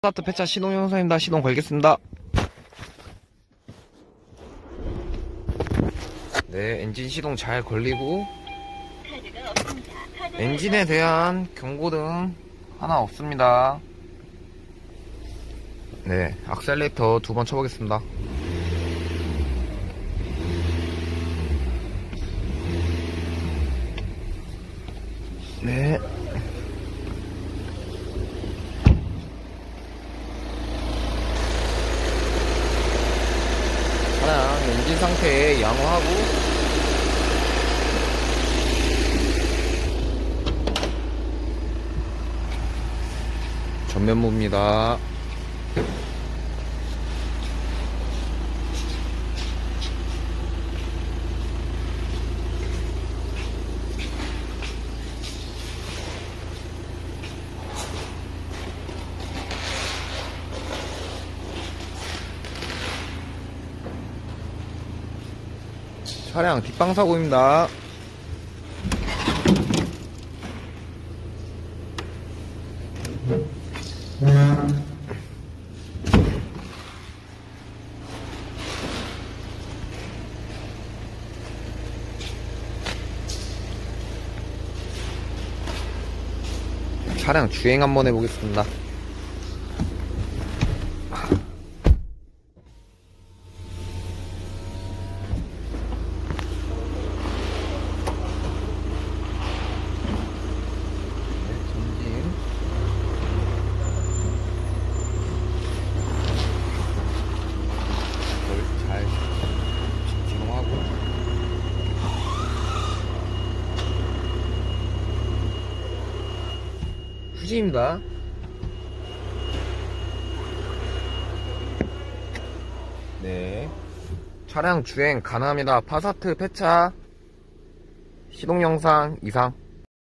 스타트 폐차 시동 영상입니다. 시동 걸겠습니다. 네, 엔진 시동 잘 걸리고 엔진에 대한 경고등 하나 없습니다. 네, 악셀레이터 2번 쳐보겠습니다. 네. 차량 엔진 상태 양호하고 전면부입니다. 차량 뒷방사고입니다. 차량 주행 한번 해보겠습니다. 잘 진동하고 후진입니다. 네, 차량 주행 가능합니다. 파사트 폐차 시동 영상 이상.